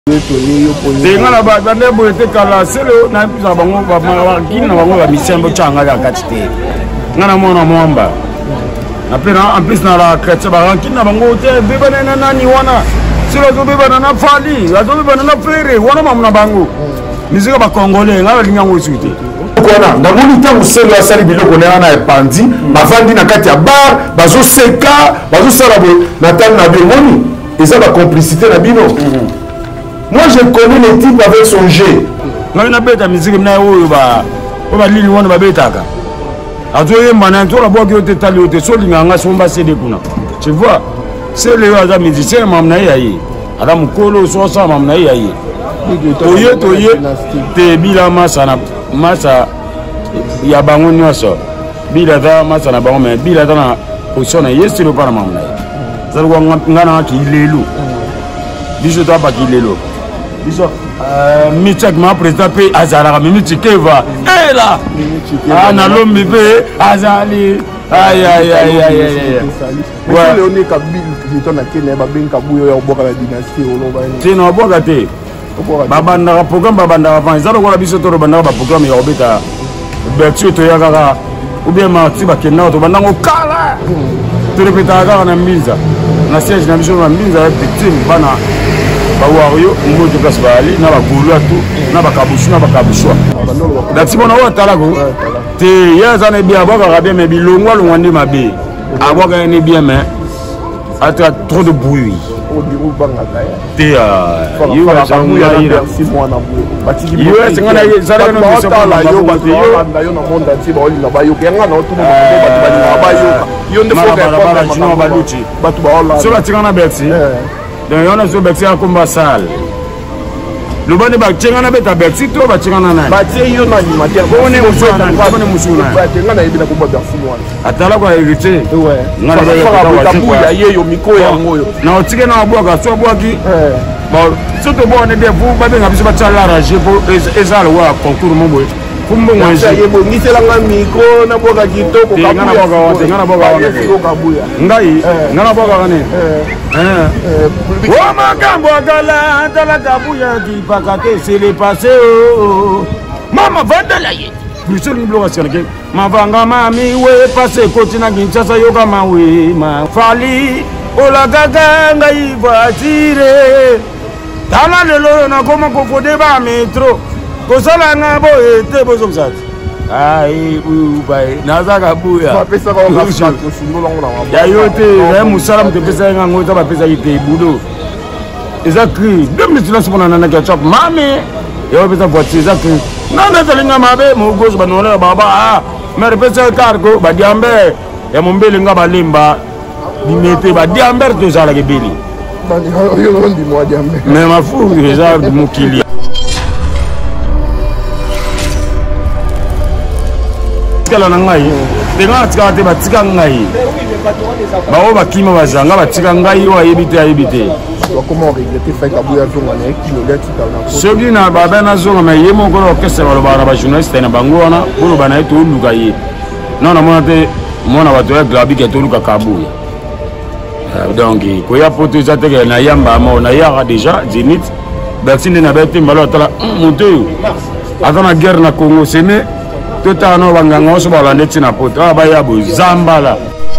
Tenga na ba bande boete kala selo na pisa bango ba kini na bango ba misembo changa ya katite. Ngana mona mwamba. Na pena en plus na la kretsa ba kini na bango te beba na nani wana. Selo zo beba na fali, zo beba na frere wana mamna bango. Mizika ba congolais ngala linyango suite. Kona na moni tango selo asali biloko na epandi, bafandi na kati ya bar, bazo seka, bazo sala bo na tan na bimoni. Et ça va complicité na bino. Moi je connais les types avec son G. Non na beta musique na oyo ba lili wana ba betaka. Azoye mana to la boki ote tali ote solinga nga somba CD kuna. Tu vois? C'est le aza musicien mamna yayi. Ada mukolo so sa mamna yayi. Toye te bila masa ya bango nyoso. Bila da masa na bango me bila da na position yesi le para mamna. Zalwa ngana ki lelu. Biso to ba ki lelu. Biso Michak ma président pe azara minute keva là na lombi pe azali aïe ouais Léoné Kabila qui na kene ba benka buyo ya oboka la dynastie oloba tino oboka te babanda programme babanda avant ezalo ko la biso to banda ba programme ya obeta betio to ya kaka ou bien marti ba kenna to banda ngo kala to repeta kaka na mbinza na siège na biso na mbinza petit bana bawario mboto place bali na bagulu atu na bakabusu na bakabushwa dati bona wa talako te yaza na bien aboka rabia mais bilongwa longwande mabe aboka ne bien mais atra trop de bruit au bureau bangaka te yo wa jangula ira si mwana bureau yo sengana zara no so la yo ba yo na monde ati ba olinga ba yo kenga na otu ba yo yo nde foka ba jino ba luchi batu ba ola so la tingana berti donc on a zo berti a combat sale le bani ba tingana beta berti to ba tingana na ba tie yo na animateur on est musuna ba tingana na ibina combat berti mwana atala kwa hérité ouais ngana ba ya ye yo miko ya ngoyo na otike na bwaka so bwaki bon surtout bon ne debu ba benga biso ba tsala ranger pour ezala wa concours mombo kumbo mwanzi ye bo ngisela nga miko na bwaka kitoko ngana bwaka wote ngana bwaka ngai ngana bwaka kane wa makambo akala tala kabuya kipaka te c'est le passé mama vandala ye Michel Mbloga Skelke mavanga mami we passé kotina Kinshasa yoka mawe ma fali ola gaga ngai voiture tala lelo na koma kokode ba metro kosala nga bo ete bozo msati ai bu bai nazaka buya ba pesa ko ka shatu sundo longo na ya yote ya musala mte pesa nga ngota ba pesa ite budo ezakri dem tila sipona na ka chop mami yo pesa voiture ezakri nana talinga mabe mu gozo banola baba mere pesa cargo ba diambe ya mombele nga balimba dimete ba diambe to zala ke beli ba yo ndi mo diambe mais mafu eza mukili kala na ngai tenga tika te batika ngai bawo bakima bazanga batika ngai wa yebite comment regretter fait kabuya zonga na kilo leti kana soki na baba na zonga mais yemo ko orchestre balobana ba journaliste na bango wana bolo bana eto luka ye non na mona te mona bato ya glabi ke to luka kabuya donc ko ya poto za te na yamba mo na ya déjà Zenith Bertine na bete mbalo tala monteyo atana guerre na Congo sene tota no banganga so balande tina poto ba ya bo zambala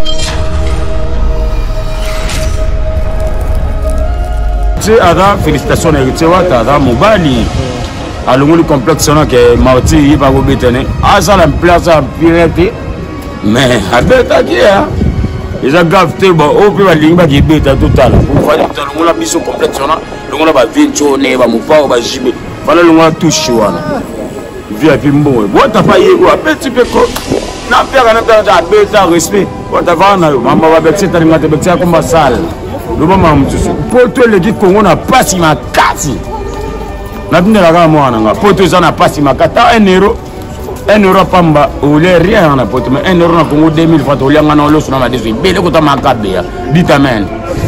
c'est ada félicitations héritier wata ada mobali alongoli complexe na ke marti yiba go betene azala place à pirate mais abeta kia eza grave te bo o pe balingi ba kibeta total pour fali talongola biso complexe na longola ba vincho ne ba mupao ba jibe fala longola touche wana via pimbo bota pa yego apeti peko na pega na pega abeta respect bota vana yo mama ba betsi talinga te betsi komba sale le moment poto le Congo na pasi makasi na bindela kama mwana nga poto za na pasi makata 1 euro pamba ole rien na poto mais 1 euro na Congo 2000 fois to lianga na loso na madeso bele ko ta makabe ya vitamin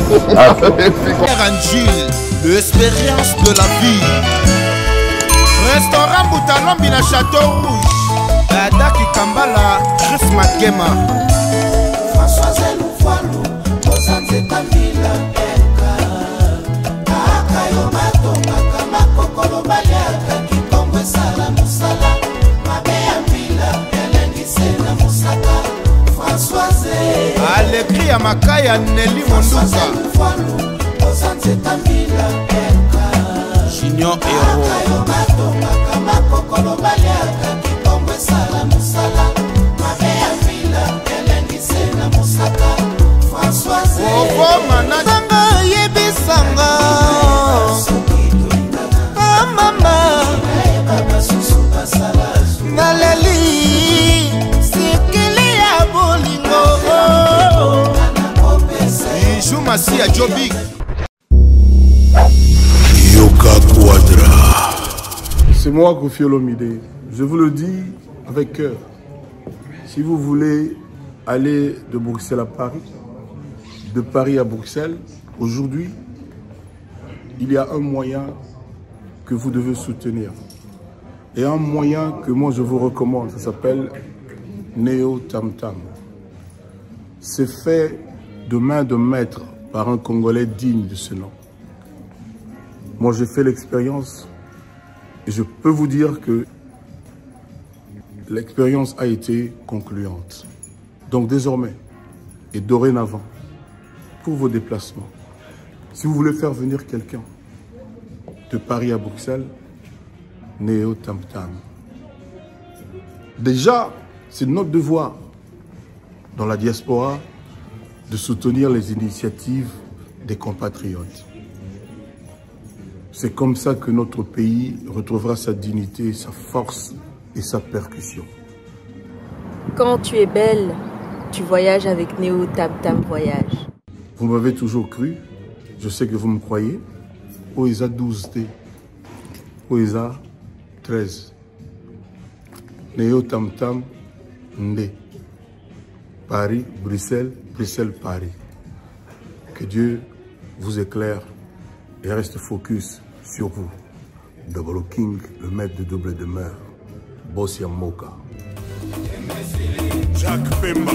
l'expérience de la vie restaurant Boutalombi na Château Rouge Adaki Kambala Chris Makema François Zelou Ozanze Kabila Eka Akayo Matonga Junior Hero. Massia Jobi Yoka Quadra. C'est moi, Koffi Olomide. Je vous le dis avec cœur. Si vous voulez aller de Bruxelles à Paris, de Paris à Bruxelles, aujourd'hui, il y a un moyen que vous devez soutenir. Et un moyen que moi je vous recommande, ça s'appelle Neo Tam Tam. C'est fait de main de maître par un Congolais digne de ce nom. Moi, j'ai fait l'expérience et je peux vous dire que l'expérience a été concluante. Donc désormais et dorénavant, pour vos déplacements, si vous voulez faire venir quelqu'un de Paris à Bruxelles, Neo Tam Tam. Déjà, c'est notre devoir dans la diaspora de soutenir les initiatives des compatriotes. C'est comme ça que notre pays retrouvera sa dignité, sa force et sa percussion. Quand tu es belle, tu voyages avec Neo Tam Tam Voyage. Vous m'avez toujours cru, je sais que vous me croyez. Oesa 12D, Oesa 13. Neo Tam Tam Ndé. Paris, Bruxelles, Bruxelles, Paris. Que Dieu vous éclaire et reste focus sur vous. Double King, le maître de double demeure. Boss Yamoka. Jacques Pemba.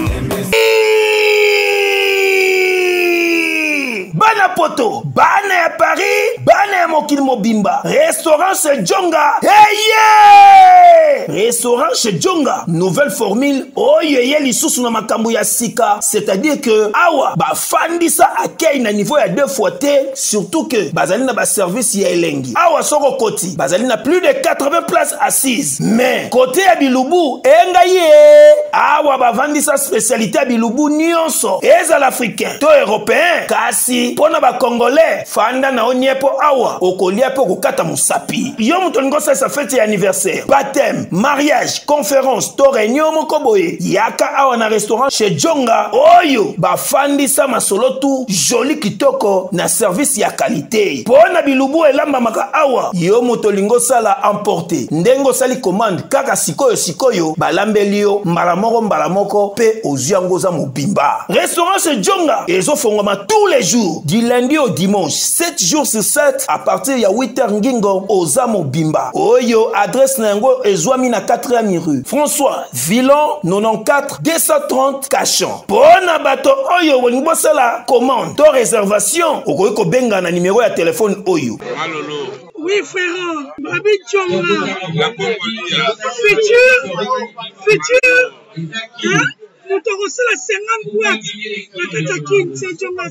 Bana poto, bana ya Paris, bana ya mokili mobimba. Restaurant chez Djonga. Hey yeah! Restaurant chez Djonga. Nouvelle formule. Oyeye lisusu na makambo ya sika. C'est-à-dire que awa ba fandisa akei na niveau ya 2 fois T. Surtout que bazali na ba service ya elengi. Awa soko koti. Bazali na plus de 80 places assises. Mais côté ya Bilubu, enga ye. Awa ba vandisa spécialité ya Bilubu nyonso. Ezal africain, to européen. Kasi pona ba congolais fanda na oniepo awa okolia po kokata musapi. Yo muto ngosa sa fête ya anniversaire, baptême, mariage, conférence, to réunion moko boye. Yaka awa na restaurant chez Djonga. Oyo ba fandisa masolo tu joli kitoko na service ya qualité. Pona Bilubu elamba maka awa yo muto lingosa la emporter. Ndengo sali commande kaka sikoyo balambelio mbala moko pe oziangoza mobimba. Restaurant chez Djonga ezo fongoma tous les jours, du lundi au dimanche, 7 jours sur 7, à partir de 8h ngingo, Ozamo Bimba. Oyo, adresse nango, ezwami na 4e rue. François Villon, 94 230 Cachan. Pona bato, oyo, wonibo sala, commande, to réservation, okoyeko benga na numéro ya téléphone oyo. Malolo. Oui, frère, Babi Djonga. Futur. Hein? Nous te reçons la 50 boîtes. La Katakin, c'est Djonga.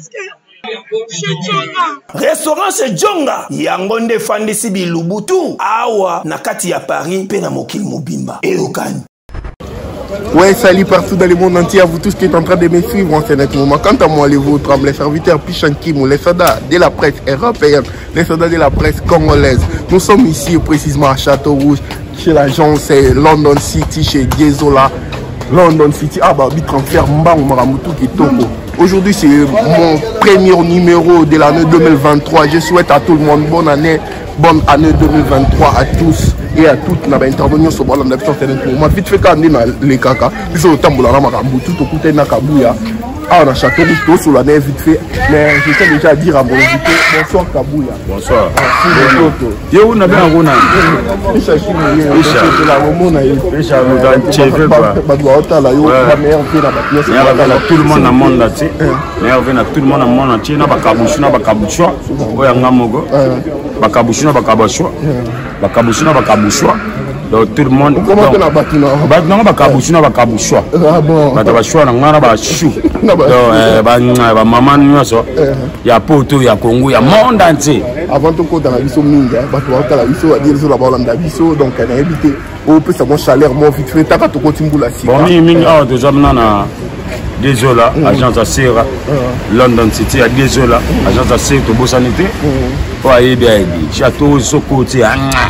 Restaurant chez Djonga. Yangonde fandisi Bilubutu. Awa, nakati ya Paris, pe na mokili mobimba. Eokani. Ouais, salut partout dans le monde entier à vous tous qui êtes en train de me suivre en ce moment. Quant à moi, les vôtres, les serviteurs Pichankimou, les soldats de la presse européenne, les soldats de la presse congolaise. Nous sommes ici précisément à Château-Rouge, chez l'agence London City, chez Diezola. London City, ah bah, transfert Mbang Maramutu Kitoko. Aujourd'hui, c'est mon premier numéro de l'année 2023. Je souhaite à tout le monde bonne année 2023 à tous et à toutes. Nous avons intervenu sur le moment. Vite fait, quand on est les caca, nous sommes au tambour, tout au côté de Nakabouya. Ah, on a Château Rouge sur la nez vite fait. Mais je tiens déjà à dire à mon invité, bonsoir Kabouya. Bonsoir. Yo, on a bien un rona. Tout le monde a monde là, tu sais. Mais on vient tout le monde a monde entier. Na bakabouchuna bakabouchwa. Oya ngamogo. Bakabouchuna bakabouchwa. Bakabouchuna bakabouchwa. donc tout le monde comment tu as battu non ba kabushi na ba kabushwa ah bon ba tabashwa na ngana ba chou donc ba maman nyoso ya poto ya Congo ya monde entier avant tout dans la biso minga ba to la biso a dire sur la balanda biso donc on a évité au peu ça mon chaleur mon vite fait taka to kotimbula si bon minga déjà na désolé agence à Sierra London City à désolé agence à Sierra to bosanité pour aller bien château Sokoti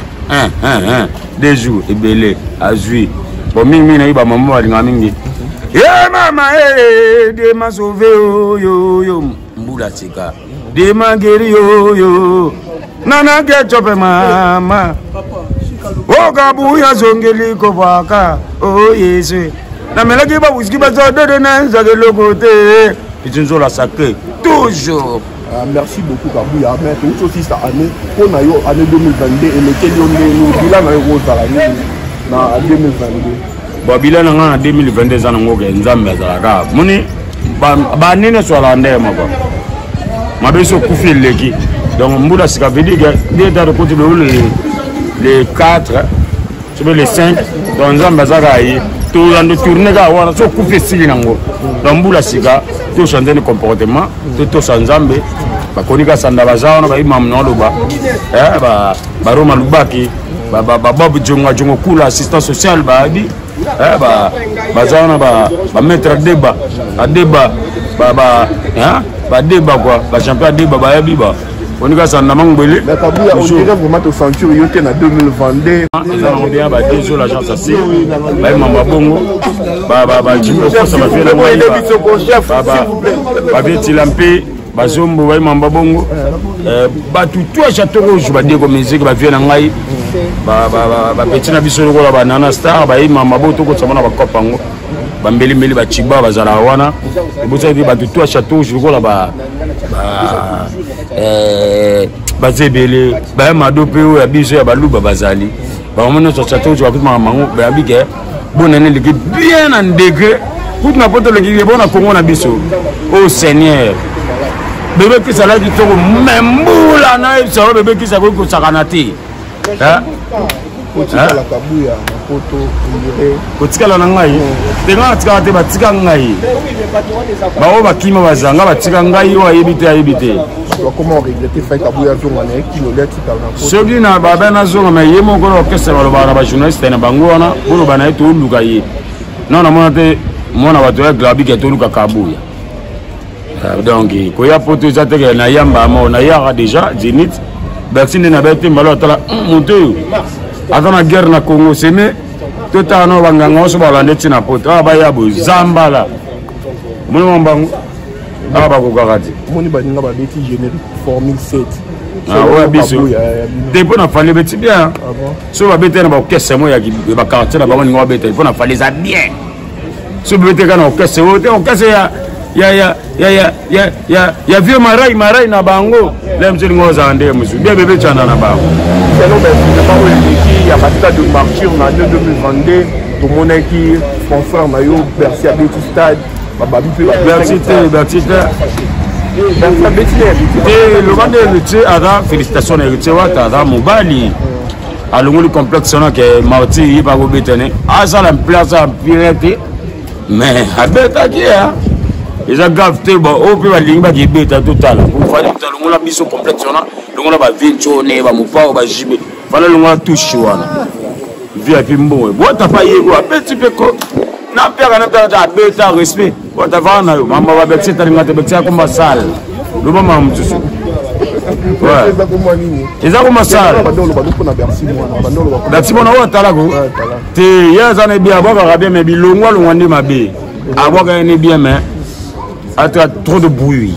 des jours et belé azui bon mingi na iba maman alinga mingi mama de ma sauvé yo mbula tika de ma guéri yo nana ke chope mama o kabuya zongeli ko baka o yesu na melaki ba whisky ba zo de na za de lokote itunzo la sacré toujours. Merci beaucoup Kabouya. Mais tout aussi cette année, on a eu année 2022 et lequel on est bilan na rose à l'année na 2022. Bon bilan na 2022 za ngoke nzambe za ka. Muni ba nene so la ndema ko. Mabeso kufi leki. Donc mbula sika veut dire que dans le côté les 4 sur les 5 donc nzambe za ka yi tout dans de tourner ka wana so kufi sili nango. Donc mbula sika tout changer le comportement tout sanzambe bakonika sanda bazao na ba imam noloba ba Roma Lubaki ba Bob Jongo kula assistant social ba abi bazao na ba maître débat débat ba débat quoi ba champion débat ba abi ba konika sanda mangwele mais Kabouya on dirait vraiment to ceinture yote na 2022 on bien ba déso l'agence assez ba imam bongo ba jimbo ça va faire ba vetilampe bazombo ba imam bongo ba tout château rouge ba deko musique ba vient na ngai ba petit na biso lokola ba nana star ba imam boto ko tsama na ba kopango ba mbeli ba chiba ba zala wana bosa di ba tout château rouge lokola ba bazebele ba madope ya biso ya baluba bazali ba mona so château rouge ba kuma mango ba bike bonane liki bien en degré tout na poto liki bona Congo na biso oh Seigneur bébé qui sala du toko membula na so bébé qui sa ko sakana ti la Kabouya poto ndire kotikala na ngai tenga tika te batika ngai bawo bakima bazanga batika ngai wa yebite comment regretter fait Kabouya zonga na kilo letika na poto soki na baba na zonga mais yemo ko orchestre ba ba journaliste na bango wana bolo bana eto luka ye non na mona te mona bato ya glabi ke to luka Kabouya donc ko ya poto za te na yamba mo na ya déjà Zenith Bertine na bete mbalo tala monteyo atana guerre na Congo seme totano banganga so balande tina poto ba ya bo zambala mono mbangu aba ko garati moni ba ninga ba beti générique formule 7 ouais biso depuis na fallait beti bien so ba bete na ba orchestre mo ya ba quartier na ba ninga ba bete pour na fallait ça bien so bete kana orchestre ya vieux marai na bango lem tini ngoza ande musu bien bébé chana na bango c'est non mais c'est pas où il y a pas de marché on a 2022 tout le monde qui sponsor na yo Bercy à Betty Stade baba bi Bercy le bande le tché ada félicitations na tché wata ada mobali alongoli complexe na ke Marti yiba go betene azala place à pirate mais abeta kia ils ont gafté bon au plus la ligne qui beta total pour faire tout le monde biso complexe na longola ba vinchone ba mupao ba jibe fala longola touche wana via pimbo bota pa yego apeti peko na pega na ta beta respect bota vana yo mama ba betsi tali ngate betsi ko masal lo mama mtusu ouais eza ko masal bandolo ba ko na Bercy mwana bandolo ba Bercy mwana wa talako te yaza na bia boka rabia me bilongwa longwa mabe aboka ne bien mais a trop de bruit.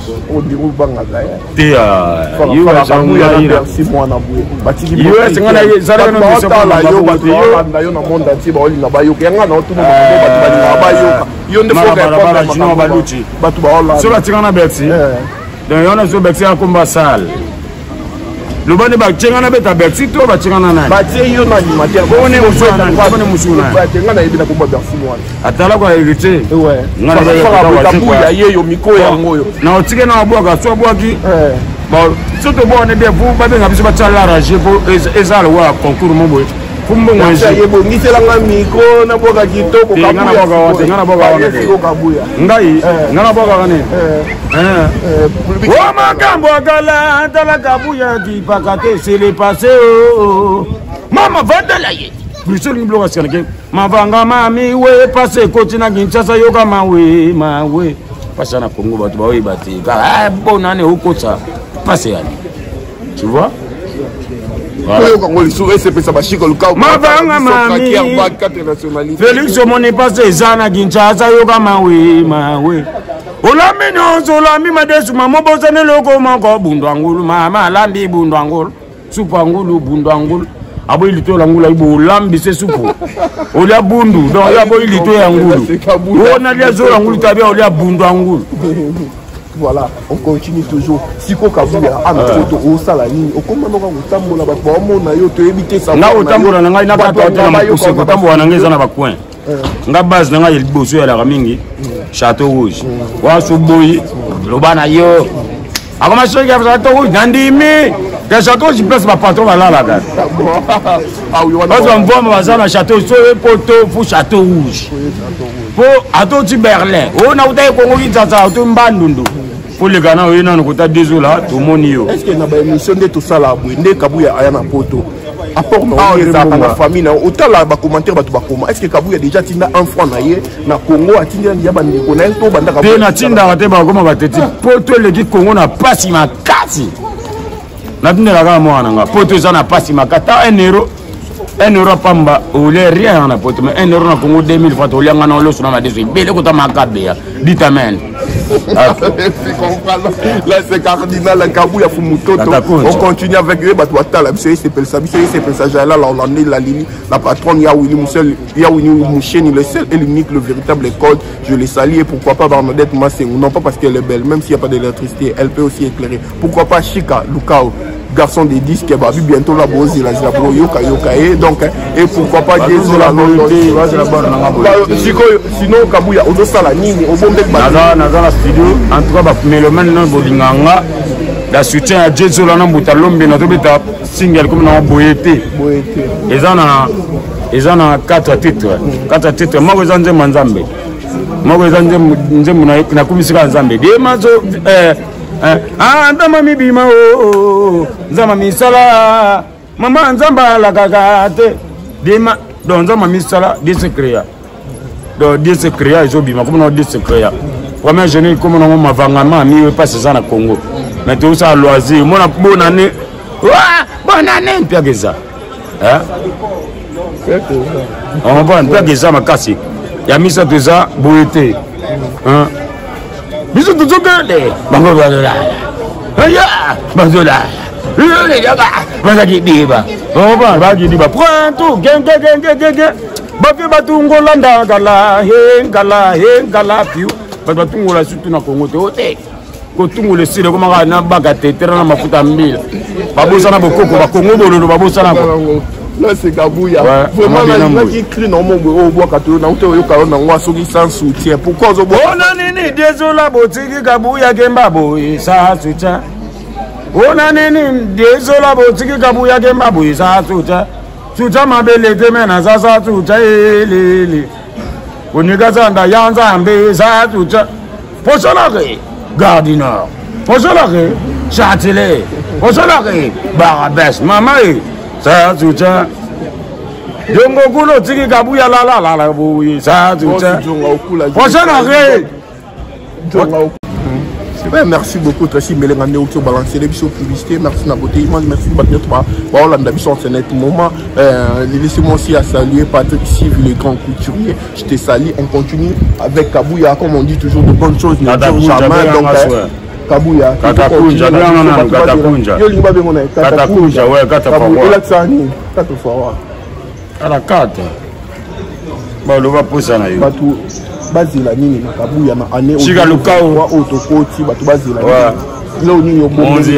Le bon ba tchengana beta Bercy to ba tchengana na ba tie yo na animateur bo ne musuna ba tchengana yebina ko ba Bercy mwana atala ko hérité ouais ngana ba Kabouya ye yo miko ya ngoyo na otike na boka so boki bon surtout bon ne bien vous ba benga biso ba tala ranger pour ezala wa concours mo boy Fumbo mwenzi. Ngisela micro na boka kitoko Ngai, ngana boka kane. Oh makambo akala tala kabuya ki pakate c'est le passé. Mama vandala ye. Biso ngiblo kasikana mavanga mami we passé kotina Kinshasa yoka mawe. Pasana Congo batu ba we bati. Ah bonane ukotsa passé yani. Tu vois? Mavanga mami Félix Omoni passé zana Kinshasa yoka mawe. Olami nyonso olami madesu mamobosane loko moko bundwangulu mama lambi bundwangulu supangulu bundwangulu abo ilito langula ibo lambi se supu olia bundu donc abo ilito yangulu ona lia zo langulu tabia olia bundwangulu. Voilà, on continue toujours. Siko Kabuya a na photo au salani. Au comment on va tambola ba bomo na yo to éviter ça. Na otambola na ngai na ka tota na kusi ko tambola na ngeza na ba coin. Nga base na ngai liboso ya la mingi. Château Rouge. Wa suboyi lobana yo. Akoma soki ya Château Rouge ndimi. Que Château Rouge place ba patron là là gars. Ah oui, on va voir ma zone Château so poto fu Château Rouge. Po ato ti Berlin. O na utai Congo kitata to mbandundu. Pour les Ghana, il y a un désolé, tout le monde. Est-ce qu'il y a une émission de tout ça là? Kabuya a un poteau. Apport na famille, autant là, commentaire, est-ce que Kabuya déjà tina un franc na Congo a tina yaba ni connaît tout banda Kabuya. Na tinda rate ba comme bateti. Poto l'équipe Congo na pas ma kasi. Na tinda la moi nanga. Poto ça na pas ma kata 1 euro. 1 euro pamba ou les rien na poto mais 1 euro na Congo 2000 fois to lianga na lo sona ma deso. Bele ko ta makabe. Dit amen. Là c'est cardinal Kabuya Fumutoto. On continue avec eux, là on en est la ligne. La patronne Yaouni Moucheni, le seul et l'unique, le véritable code. Je les salue et pourquoi pas Bernadette Massé, non pas parce qu'elle est belle, même s'il n'y a pas d'électricité, elle peut aussi éclairer. Pourquoi pas Chika Lukao, garçon des disques, qui va bientôt la bose, la Zilabro, Yoka, donc, et pourquoi pas Jésus la sinon Kabuya, au dos la ligne, au bon dans la studio, en tout cas, mais le même Bolinganga, la soutien à Jésus là, Nambuta Lombe, notre single comme dans Boété. Ils ont 4 titres. 4 titres. Moi, je suis Manzambe. Moi, je suis na kumisika Nzambe. Des mazo, Ndama bima o, Nzama misala, Maman Nzamba la kagate. Dema, donc Nzama misala, des secrets. Donc des secrets, ils ont bima, comme on dit secrets. Comme je n'ai comme on m'a vangama, mais pas ça na Congo. Mais tout ça loisir, mon bonne année. Bonne année, Pierre Geza. Hein? On va Pierre Geza m'a cassé. Il y a mis ça déjà, Boété. Hein? Bisous tout le monde. Bangola. Aya, Bangola. Le gars, Bangi Diba. On va Bangi Diba. Prends tout, gang. Bafi batungo landa gala piu. Batungo la surtout na Congo te. Kotungo le sile comme na bagate terana mafuta mbila. Babosana bokoko ba Congo bololo babosana ko. Là c'est Kabuya. Vraiment là qui crie non mon au bois kato na uto yo karo na ngwa soki sans soutien. Pourquoi zo bois? Oh nani désolé botiki Kabuya kemba boy sa soutien. Oh nani désolé botiki Kabuya kemba boy sa soutien. Soutien mabele temena sa soutien lele. Onigazanda yanza ambe sa soutien. Posolare Gardiner. Posolare Châtelet. Posolare Barabès mama ça soutien. Yongo kulo tiki Kabuya la boui ça soutien. Posolare. Merci beaucoup Tracy Melengane au balancer les bisous publicité. Merci Naboté. Merci Batnet. Voilà, on a bisous en ce net moment. Laissez-moi aussi à saluer Patrick Siv, le grand couturier. Je te salue. On continue avec Kabuya, comme on dit toujours de bonnes choses. Kabuya. Katakunja. Katakunja, ouais, 4 fois. À la 4. Bon, on va pousser là. Bazila nini na Kabuya na ane Chika Lukao wa otokoti batu bazila leo nini obonzi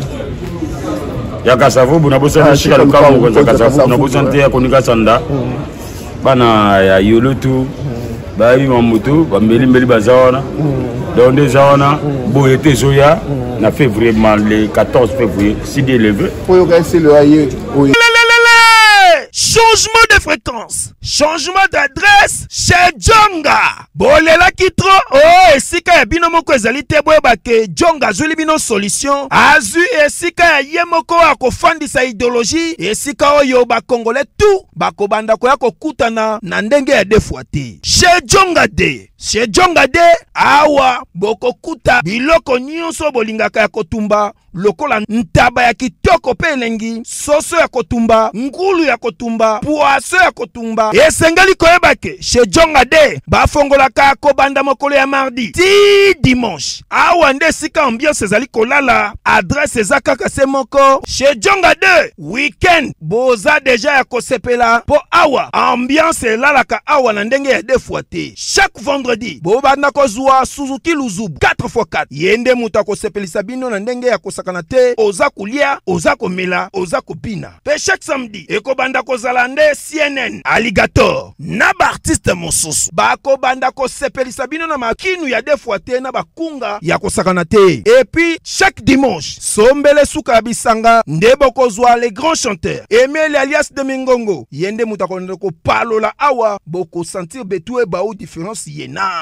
ya Kasavu bunabosa Chika Lukao kwanza Kasavu bunabosa ntia konika sanda bana ya yolotu bayi mamutu bambeli bazawana donc des zawana Boété Zoya na février le 14 février si élevé faut y le aïe changement de fréquence, changement d'adresse chez Djonga. Bolela kitro, oh, esika ya bino moko ezali te boyeba ke Djonga azuli bino solution. Azu esika ya ye moko akofandisa idéologie, esika oyo ba Congolais tout bakobanda koya kokutana na ndenge ya defwa te. Chez Djonga de. Chez Djonga de awa bokokuta biloko nyonso bolingaka ya kotumba lokola ntaba ya kitoko pe elengi, soso ya kotumba, ngulu ya kotumba, poaso ya kotumba. Esengeli koyeba ke chez Djonga de bafongolaka kobanda mokolo ya mardi ti dimanche. Awa nde sika ambiance ezali kolala, adresse eza kaka se moko. Chez Djonga de weekend boza deja ya kosepela po awa ambiance elalaka awa na ndenge ya defwa te. Chaque vendredi bobanda kozwa Suzuki Luzubu 4x4 yende muta kosepelisa bino na ndenge ya kosakana te, oza kulia, oza komela, oza kopina. Pe chaque samedi ekobanda kozala nde CNN Alligator na ba artiste mosusu bakobanda kosepelisa bino na makinu ya defwa te na bakunga ya kosakana te. Et puis chaque dimanche sombele suka bisanga nde bokozwa les grands chanteurs Emile alias de Mingongo yende muta konde ko palola awa boko sentir betue ba ou différence yena.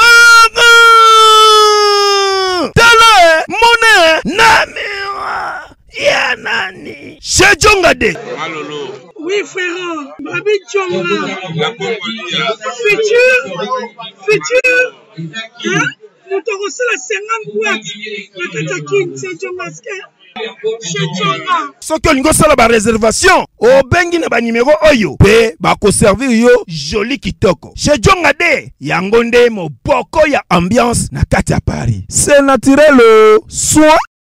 Tele mone namira ya nani chez Djonga de. Oui frère, Babi Djonga futur hein? Nous te reçons la 50 boîtes la Katakine chez Djonga. Soki olingo sala ba réservation obengi na ba numéro oyo pe bako servir yo joli kitoko. Chez Djonga de yango nde moboko ya ambiance na kati ya Paris. C'est naturel soit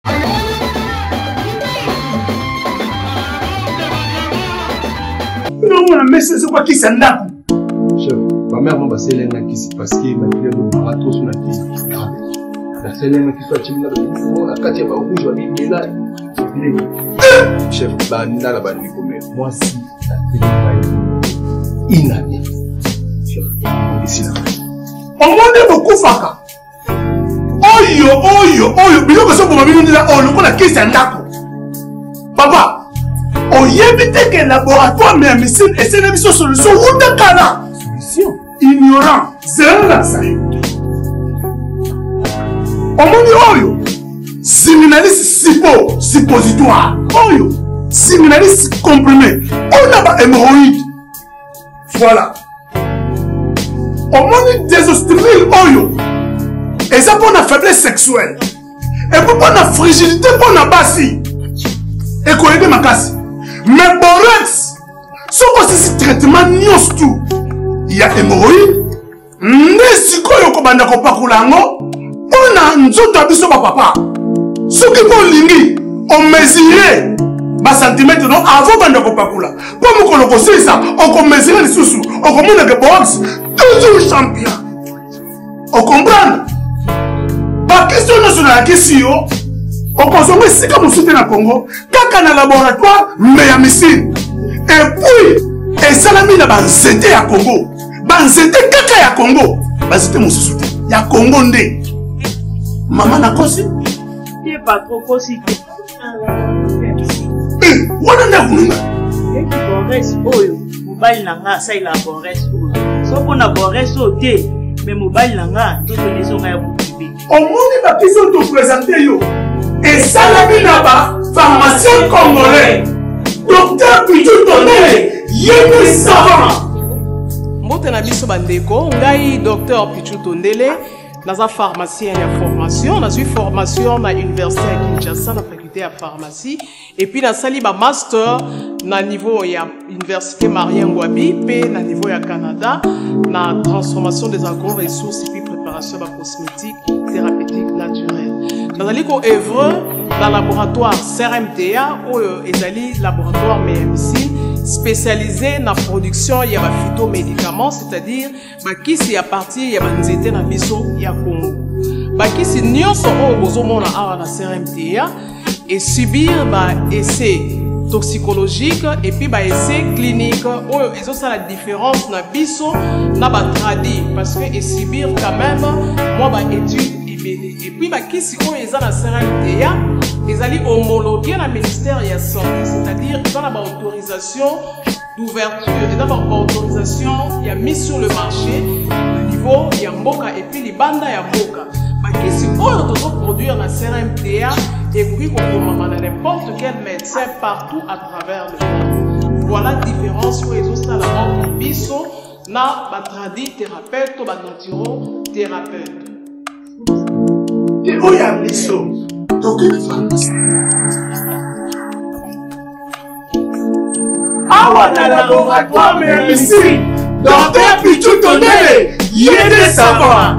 non mais c'est quoi qui s'endap. Chef, ma mère m'a passé l'un qui s'est parce que ma fille m'a trop sur la tête. La seule qui soit timide dans la quartier par où je vais là. Chef, banda la bande comme moi si ça fait une année. Chef, ici là. On m'a beaucoup faka. Oyo, bilo que ça pour ma vie là, oh le la caisse en dako. Papa, on y évite que laboratoire mais médecine et c'est une solution ou de cana. Solution ignorant, c'est là ça. Omoni oyo séminaliste suppositoire oyo séminaliste comprimé on a ba hémorroïde voilà omoni désostril oyo et ça pour la faiblesse sexuelle et pour la fragilité pour la basi et quoi aider ma casse mais borex ce c'est traitement nyos tout il y a hémorroïde nesi koyo ko banda ko pakulango on a nzoto abiso ba papa ce qui ko lingi on mesurer ba centimètre non avant banda ko pakula po mo ko loko ça on ko mesurer les sous on ko mona que box toujours champion on comprend ba question nationale question on consomme si comme soutien na Congo kaka na laboratoire mais ya missile et puis et salami na ba nzete ya Congo ba nzete kaka ya Congo ba nzete mo soutien ya Congo ndé. Maman n'a pas si. Il n'est pas trop possible. On a voulu. Et qui borresse oyo. Mobile nanga ça il a borresse oyo. So qu'on a borresse au thé, mais mobile nanga tout les gens à vous. Au monde la question te présenter yo. Et ça la vie là-bas, pharmacien congolais. Docteur Pichu Tondele, yémi savant. Mbote na biso bandeko, ngai docteur Pichu Tondele. Dans la pharmacie, il y a formation. Dans une formation, à l'université à Kinshasa, dans la faculté de pharmacie. Et puis, dans le master, dans le niveau, il y a l'université Marien Ngouabi, puis dans le niveau, il y a Canada, dans la transformation des agro-ressources et puis préparation de la cosmétique, thérapeutique naturelle. Dans le œuvre, dans le laboratoire CRMTA, où il y a le laboratoire MMC, spécialisé dans la production il y a des phytomédicaments, c'est-à-dire qui c'est à partir il y a des étés dans biso il y a Congo qui c'est nyonso au bozomona à la CRMTA et subir essai toxicologique et puis essai clinique où ils ont ça la différence dans biso na ba tradi parce que et subir quand même moi étude ebele. Et puis bakisi oyo eza na CRMTA ezali homologué na ministère ya santé, c'est-à-dire ils ont la autorisation d'ouverture, ils ont la autorisation il y a mis sur le marché au niveau ya mboka et puis libanda ya mboka. Bakisi oyo tozo produire na CRMTA et puis on na n'importe quel médecin partout à travers le monde. Voilà la différence où ils ont ça la mort biso na ba tradi thérapeute ou ba naturo thérapeute. Et où y a biso? Awa na laboratoire mais ici, Docteur Pichou Tondele, y est des savants.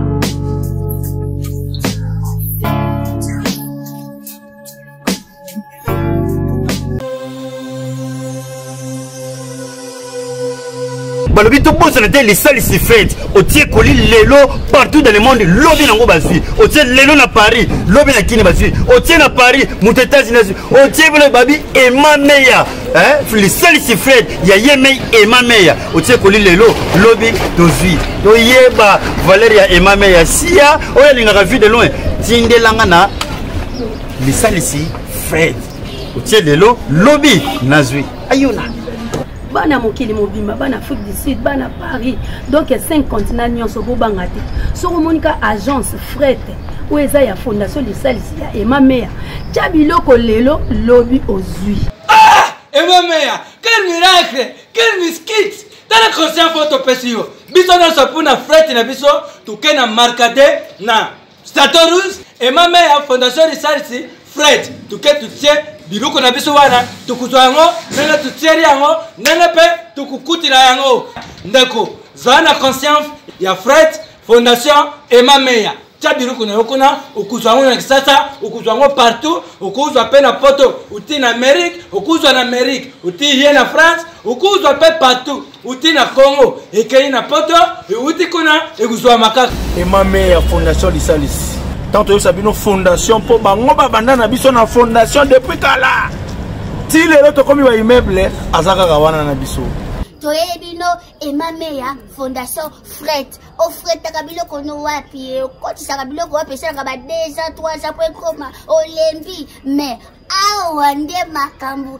balobi to bosa na te lisali si fête otie koli lelo partout dans le monde lobi nango bazwi otie lelo na Paris lobi na kini bazwi otie na Paris muto États-Unis otie bolo babi ema meya lisali si fête ya yeme ema meya otie koli lelo lobi tozwi to yeba Valeria ema meya sia oya lingaka vie de loin tindelanga na lisali si fête otie lelo lobi nazwi ayona bana mokili mobimba bana Afrique du Sud bana Paris donc 5 continents nyonso bobanga te soko monika agence fret ou eza ya fondation lisalisi ya ema meya tia biloko lelo lobi ozwi ema meya quel miracle quel miskit tala conscient photo pesio biso na sapuna fret na biso tuke na markade na Statorus ema meya fondation lisalisi fret tuke tutie biloko na biso wana tukuzwa yango nene tutieri yango nene pe tukukutila yango ndeko zana conscience ya fret fondation ema meya tia biloko na yokuna ukuzwa yango na kisasa ukuzwa yango partout ukuzwa pe na poto uti na Amérique ukuzwa na Amérique uti hier na France ukuzwa pe partout uti na Congo ekei na poto uti kuna ekuzwa makaka ema meya fondation lisalisi tant que sabino fondation pour bango babanda na biso na fondation depuis kala ti lelo to komi wa immeuble azaka kawana na biso toyebino ema meya fondation fret o fret takabilo kono wapi ko tisaka biloko wapi sanga ba 2 ans 3 ans point koma olembi mais awa nde makambu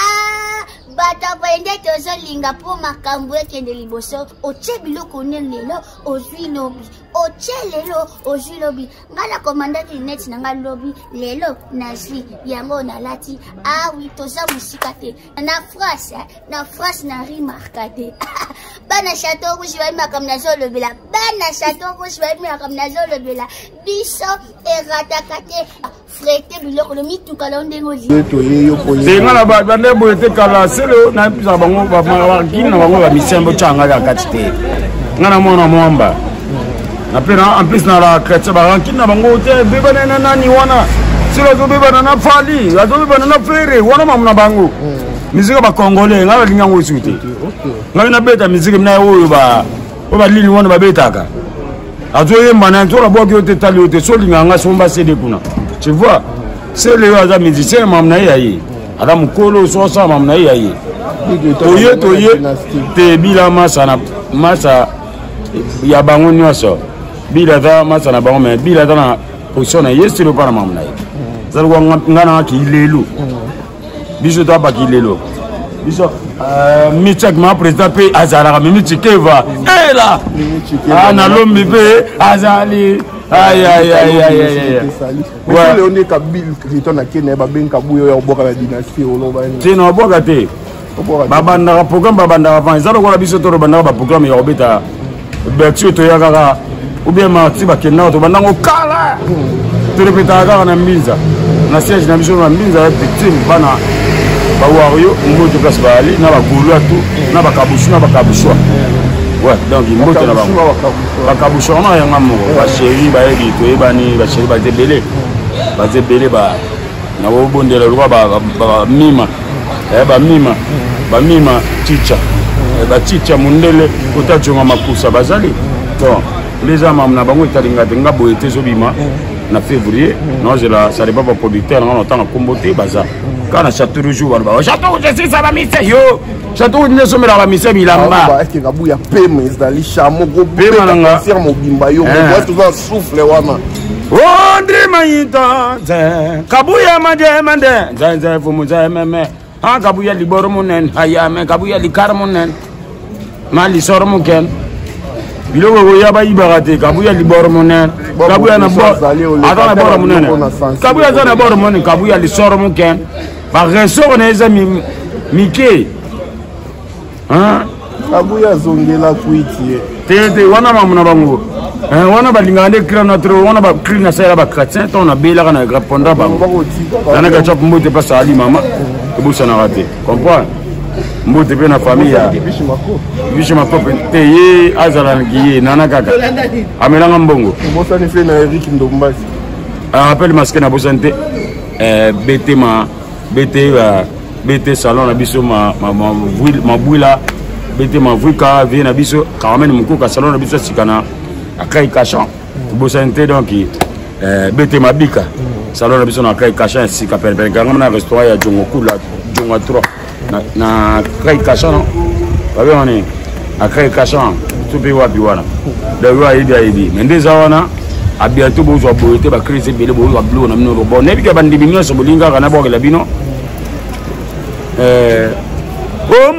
bata bende tozo linga po makambu ekende liboso oche biloko lelo ozwi lobi oche lelo ozwi lobi ngala komandaki net nanga lobi lelo nazwi yango na lati oui toza musika te na France na remarqué bana château rouge ba makamna zolo bela bana château rouge ba makamna zolo bela biso eratakate frete biloko le mituka la ndengo zinga na bande boyete kala selo na pisa bango ba kina bango ba misembo changa ya katite ngana mona mwamba na pena en plus na la kretsa ba kina bango te beba na nani wana selo zo beba na fali azo beba na frere wana mamuna bango mizika ba congolais ngala linga ngosute ngala na beta mizika mna oyo ba lili wana ba betaka azo yemba na ntola boki ote tali ote so linga nga somba sede kuna. Tu vois, c'est le hasard musicien, mamna yaye. Adam Kolo, sosa, mamna yaye. Toye, te bila masa ya bango nyoso. Bila da masa na bango, mais bila da na position na yesi le para mamna yaye. Zalwa ngana ki lelo. Biso to ba ki lelo. Biso michak ma président pe azara mi michikeva. Eh là. Na lombi pe azali. Aïe. Ouais. On est Kabil qui est en Kenya, Babin Kabouyo, au bord de la dynastie. C'est non, Bogate. Babanda programme, Babanda avant. Ils ont la biseau de Banda, programme, et Robeta. Bertio Toyagara, ou bien Martiba Kena, to Bandango Kala. Tu répètes à Gara Nambiza. Na siège Nambizo Nambiza, victime, Bana, Bawario, Mboto Kasbali, Naba Goulatou, Naba Kabouchou, Naba Kabouchoua. Ouais, donc il monte là-bas. Bakabouchou, on a un amour. La chérie, bah, il est bani, la chérie, bah, c'est belé. Bah, c'est belé, bah, na bon de la loi, bah, mima, mima, chicha, chicha, mundele, otacho makusa, bazali. Donc, les amants, na bango, italinga, denga, boete, zobima, na février, non, je la, ça n'est pas pour producteur, on entend la comboté, baza. Quand on a château de jour, on va château, je sais, ça va misser, yo. Château de sommet la mise bilamba. Est-ce que Kabouya paiement dans les chameaux, paiement dans la serre mobimba yo, moi tout ça souffle wana. Ondri mayita kabuya mande nze fumu nze meme ha kabuya liboro munen hayame kabuya likar munen mali sor muken biloko goya ba ibarate kabuya liboro munen kabuya na bo atana boro munen kabuya zana boro munen kabuya li sor muken ba resor na eza mike ha kabuya zongela kuitie tete wana mamuna bango wana balinga nde kira notre wana ba krina sera ba chrétien ton na bela kana répondre ba nana ka chop mbote pa sali mama ebusa na raté comprends mbote pe na famille ya bishi makope te ye azala ngiye nana kaka amelanga mbongo bosa ni fe na Eric Ndombasi appelle masque na bosante BT salon na biso ma bouila BT ma vuka vie na biso quand même muko salon na biso sikana akai kachan bosante donc BT mabika salon na biso na akai kachan sika perpere quand na restaurant ya Jongo Kula Jongo 3 na akai kachan non ba bien on est akai kachan tout pe wapi wana da wa ibi mendeza wana a bientôt bozo boete ba crise bele bozo blo na mino bon nebi ka bandi binyo so bolinga kana bo la bino oh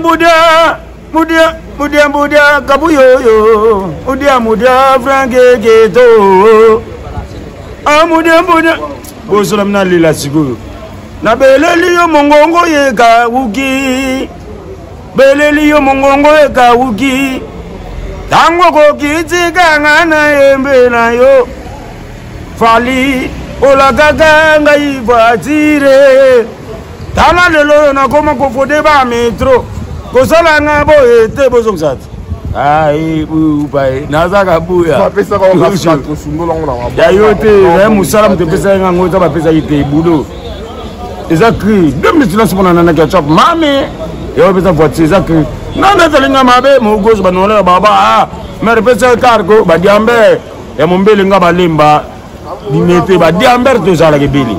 mudia kabuyo yo mudia franke geto ah mudia bozo na mna lila sigo na beleli yo mongongo ye ka wuki beleli yo mongongo ye ka wuki tango ko kitika ngana yembe na yo fali ola gaga ngai voiture tala lelo na koma ko fode ba metro ko sala nga bo ete bozo msat ai bu bai nazaka buya ba pesa ko ka to sundo longo na ya yote na musala mte pesa nga ngota ba pesa ite budo ezakri demi tula sipona na ka chop mame yo pesa voiture ezakri nana talinga mabe mugozo banola baba mere pesa cargo ba diambe ya mombele nga balemba dimete ba diambe to zala ke bili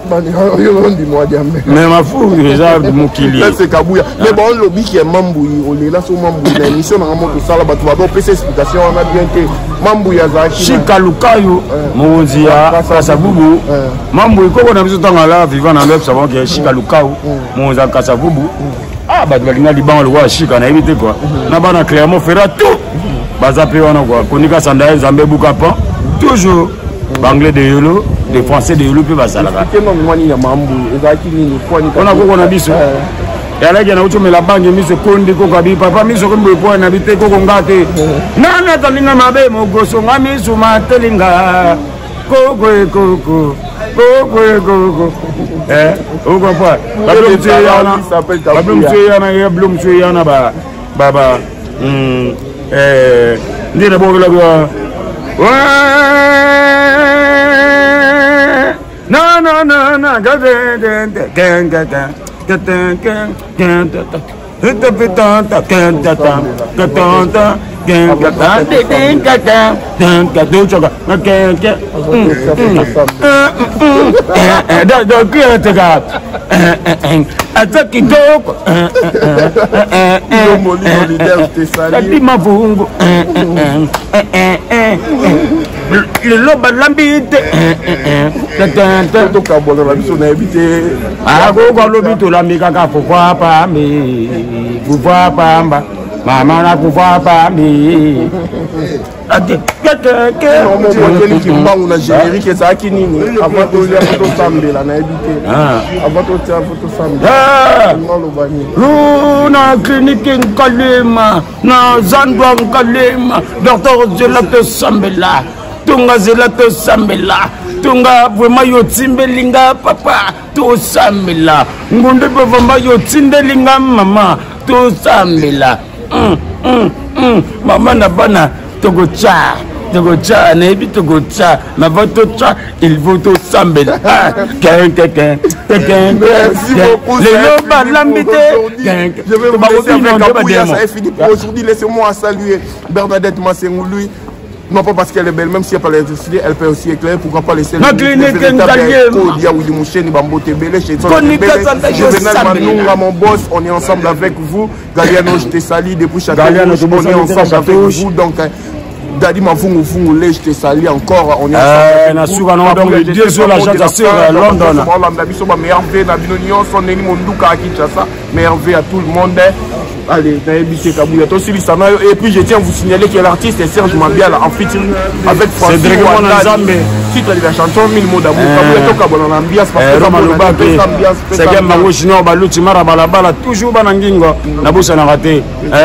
mais ma fou déjà mokili c'est kabuya mais bon lobby qui est mamboui on est là sur mamboui la émission na moto sala ba to ba pesa explication on a bien que mamboui azaki shikalukayo monzi ya kasabubu mamboui koko na biso tanga la vivant na web savon que shikalukayo monzi ya kasabubu ah ba balinga libango lo shika na éviter quoi na bana clairement fera tout bazape wana quoi konika sanda zambe bukapa toujours banglais de yolo des français de yolo pe basalaka on a koko na biso yala gena ucho mela bange miso kondi koko abi papa miso ko mbe point na bite koko ngate nana talinga mabe mo goso ngami suma telinga koko o comprends bablum tu yana baba ndira bogla go na le loba lambite to kabola la biso na ebite ah go lobi to lambika ka fofwa pa mi fofwa pa mba mama na fofwa pa mi ate ke no mo modeli ki mbangu na générique ça kinini avant to ya photo sambela na ebite avant to tia photo sambela ngolo bani na clinique Kalema na Zandwa Kalema docteur Zelato Sambela tunga Zelato Sambela tunga vraiment yo timbelinga papa to Sambela ngunde pe vraiment yo tindelinga mama to Sambela mama na bana togocha na ebi togocha na votocha il faut to Sambela quelqu'un le loba lambite je vais vous laisser avec Kabouya, ça est fini pour aujourd'hui. Laissez-moi saluer Bernadette Massengoului. Non pas parce qu'elle est belle, même si elle parle d'électricité, elle peut aussi éclairer. Pourquoi pas laisser le mon boss, on est ensemble avec vous. Galiano, je te salue depuis chaque jour. On est ensemble avec vous. Donc Dadi Mafungu Lé, je te salue encore. On est ensemble. Nasuka non donc le Dieu sur la chance sur London. On a biso ba meilleur V na bino nyonso neni monduka à Kinshasa. Meilleur V à tout le monde. Allez, Naïbissé Kabouya, et puis je tiens à vous signaler que l'artiste est Serge Mabiala en featuring avec Francis Ouattara. Si tu as la chanson 1000 mots d'amour, Kabouya toka bon ambiance parce que ambiance c'est game bango chino baluti mara balabala toujours banangingo na bosa na raté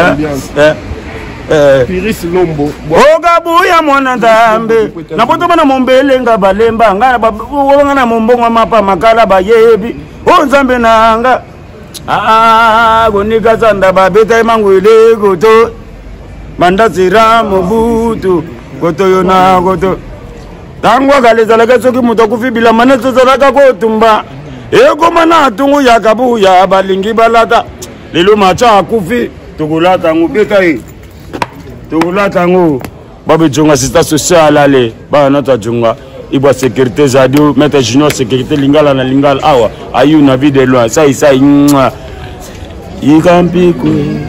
Piris Lombo Okabuya mwana ndambe na poto bana mombelenga balemba ngana bana mombongo mapa makala bayebi o nzambe nanga konika zanda babeta emangwele koto bandazira mobutu koto yona koto tango akalezalaka soki moto akufibila mana tozalaka kotumba ekoma na atungu ya kabuya balingi balata lelo macha akufi tokolata yango beta ye tokolata yango babejonga sita social ale bana tajonga Iba sécurité Zadio, mettre junior sécurité lingala na lingala awa ayu na vie de loin ça Ikampi